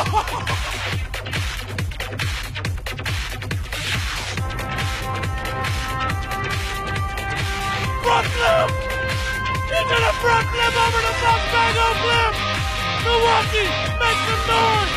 Front flip! Into the front flip over the Buffalo flip! Milwaukee, make some noise!